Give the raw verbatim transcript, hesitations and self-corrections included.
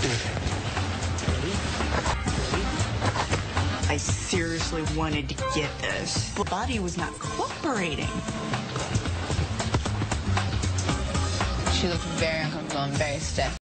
I seriously wanted to get this. The body was not cooperating. She looked very uncomfortable and very stiff.